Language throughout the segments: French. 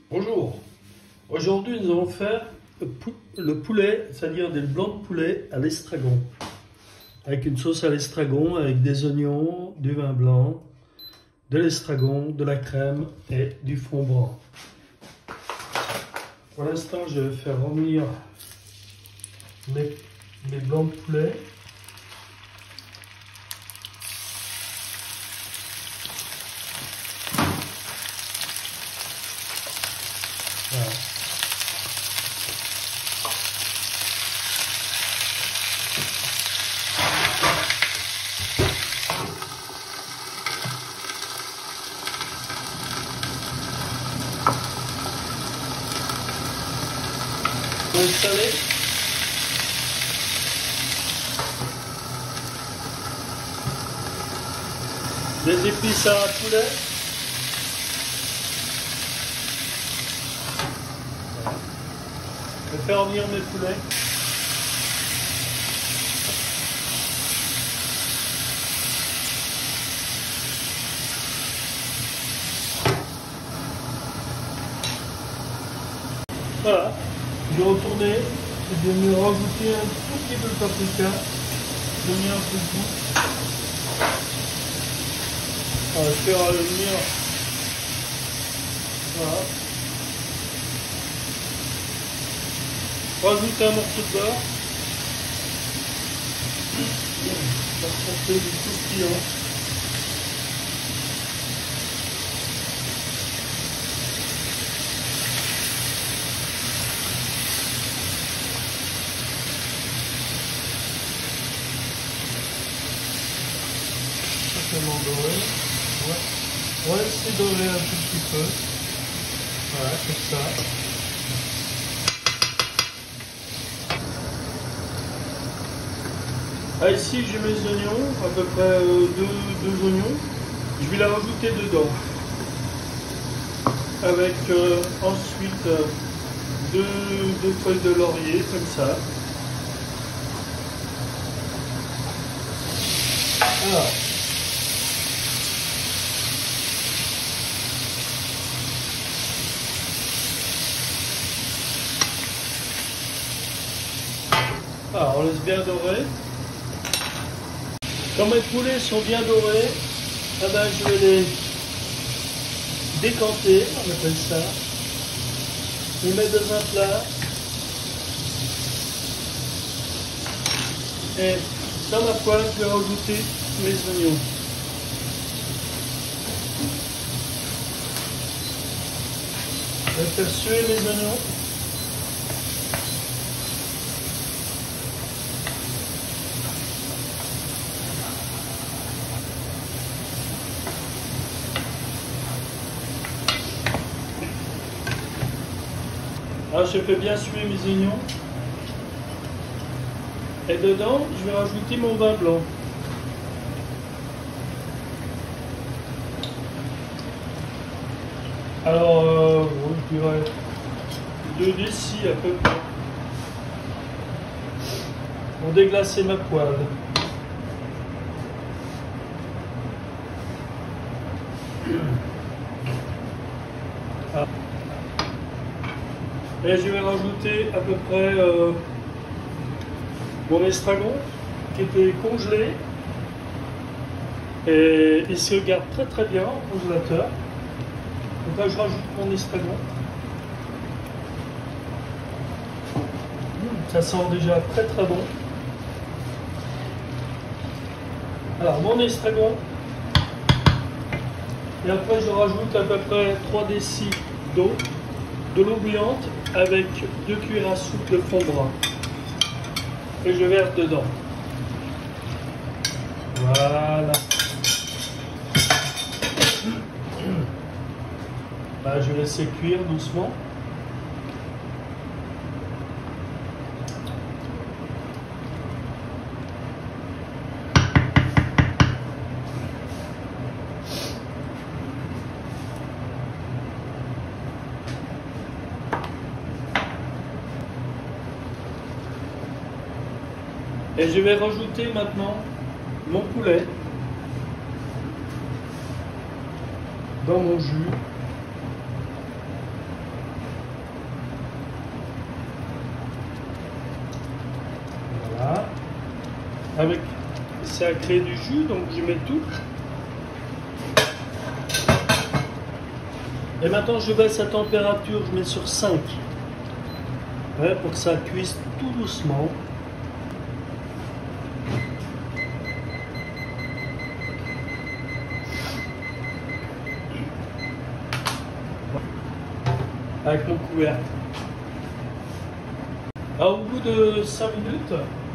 Bonjour, aujourd'hui nous allons faire le poulet, c'est-à-dire des blancs de poulet à l'estragon, avec une sauce à l'estragon, avec des oignons, du vin blanc, de l'estragon, de la crème et du fond blanc. Pour l'instant, je vais faire revenir mes blancs de poulet. Voilà. Pour installer, des épices à poulet. Je vais faire revenir mes poulets. Voilà, je vais retourner et je vais rajouter un tout petit peu de paprika, donner un peu de goût. On va faire revenir. Voilà. Rajouter un morceau de beurre. Ça se fait du croustillant. Simplement doré. Ouais. On va laisser dorer un tout petit peu. Voilà, comme ça. Ah, ici j'ai mes oignons, à peu près deux oignons. Je vais la rajouter dedans. Avec ensuite deux feuilles de laurier, comme ça. Voilà. Alors, on laisse bien dorer. Quand mes poulets sont bien dorés, eh ben, je vais les décanter, on appelle ça. Les mettre dans un plat. Et dans ma poêle, je vais rajouter mes oignons. Je vais faire suer mes oignons. Alors je fais bien suer mes oignons. Et dedans, je vais rajouter mon vin blanc. Alors, je dirais 2 décis à peu près. Pour déglacer ma poêle. Ah. Et je vais rajouter à peu près mon estragon qui était congelé et il se garde très très bien au congélateur. Donc là je rajoute mon estragon. Ça sent déjà très très bon. Alors mon estragon. Et après je rajoute à peu près 3 décis d'eau, de l'eau bouillante avec 2 cuillères à soupe de fond brun. Et je verse dedans. Voilà. Là, je vais laisser cuire doucement. Et je vais rajouter maintenant mon poulet dans mon jus. avec, ça crée du jus, donc je mets tout. Et maintenant je baisse la température, je mets sur 5. Ouais, pour que ça cuise tout doucement. Avec mon couvercle. Alors, au bout de 5 minutes,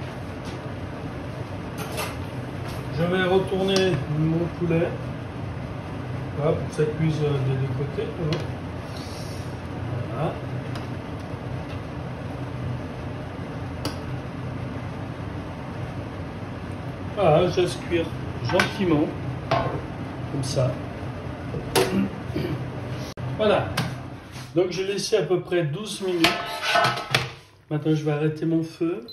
je vais retourner mon poulet. Voilà, pour que ça cuise des deux côtés. Voilà. Voilà, je laisse cuire gentiment, comme ça. Voilà. Donc j'ai laissé à peu près 12 minutes. Maintenant je vais arrêter mon feu.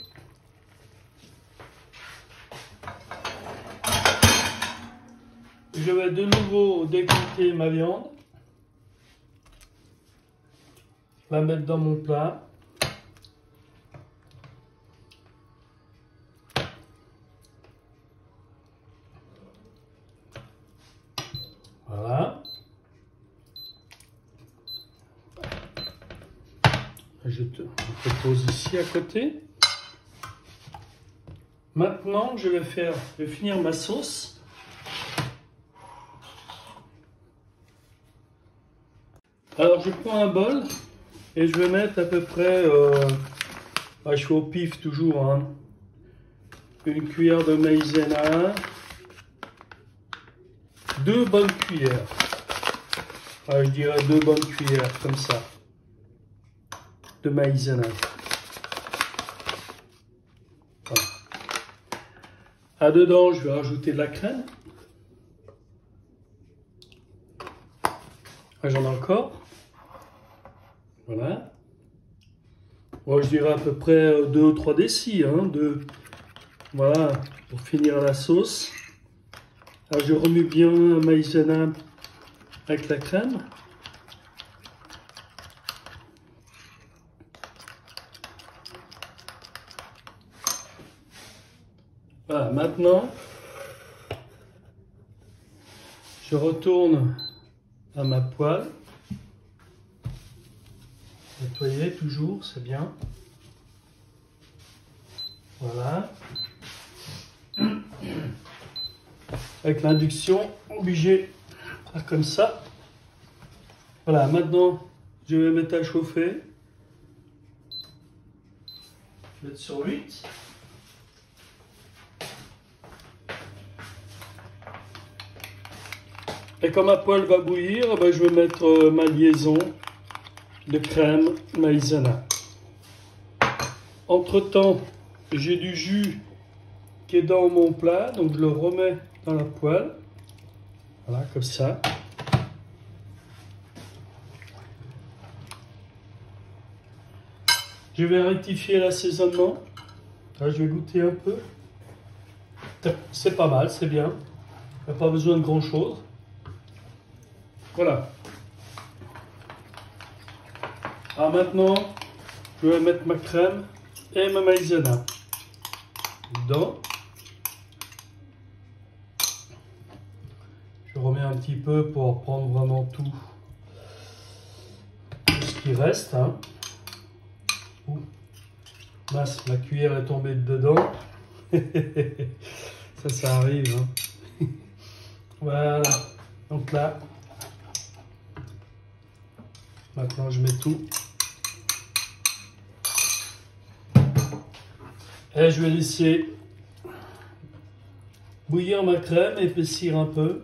Je vais de nouveau découper ma viande. La mettre dans mon plat. Voilà. Je pose ici à côté. Maintenant, je vais finir ma sauce. Alors, je prends un bol et je vais mettre à peu près, je fais au pif toujours, hein, une cuillère de maïzena, 2 bonnes cuillères. Je dirais 2 bonnes cuillères, comme ça, de maïzena. Voilà. À dedans, je vais rajouter de la crème. J'en ai encore. Voilà. Moi, je dirais à peu près 2 ou 3 décis. Hein, voilà, pour finir la sauce. Alors, je remue bien la maïzena avec la crème. Voilà, maintenant, je retourne à ma poêle. Nettoyer toujours, c'est bien. Voilà. Avec l'induction, obligé de faire comme ça. Voilà, maintenant, je vais mettre à chauffer. Je vais mettre sur 8. Et quand ma poêle va bouillir, je vais mettre ma liaison de crème maïzena. Entre temps, j'ai du jus qui est dans mon plat, donc je le remets dans la poêle. Voilà, comme ça. Je vais rectifier l'assaisonnement. Là, je vais goûter un peu. C'est pas mal, c'est bien. Il n'y a pas besoin de grand chose. Voilà. Alors maintenant, je vais mettre ma crème et ma maïzena dedans. Je remets un petit peu pour prendre vraiment tout ce qui reste. Hein. Mince, ma cuillère est tombée dedans. Ça arrive. Hein. Voilà. Donc là, maintenant je mets tout. Et je vais laisser bouillir ma crème, épaissir un peu.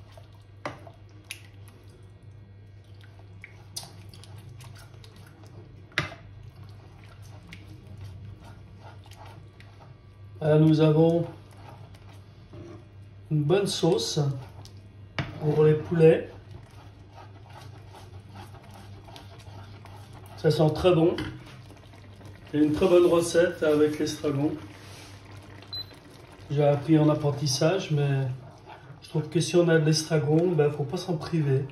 Là, nous avons une bonne sauce pour les poulets. Ça sent très bon. C'est une très bonne recette avec l'estragon. J'ai appris en apprentissage, mais je trouve que si on a de l'estragon, il ne faut pas s'en priver.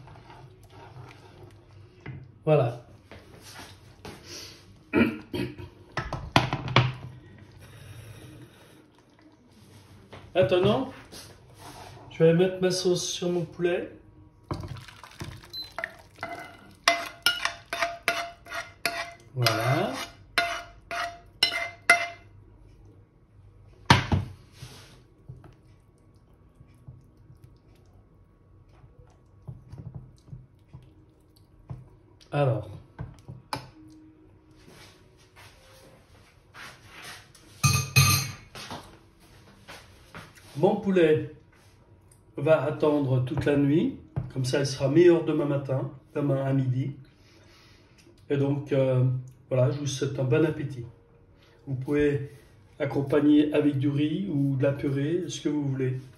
Voilà. Maintenant, je vais mettre ma sauce sur mon poulet. Voilà. Alors, mon poulet va attendre toute la nuit, comme ça il sera meilleur demain matin, demain à midi. Et donc, voilà, je vous souhaite un bon appétit. Vous pouvez accompagner avec du riz ou de la purée, ce que vous voulez.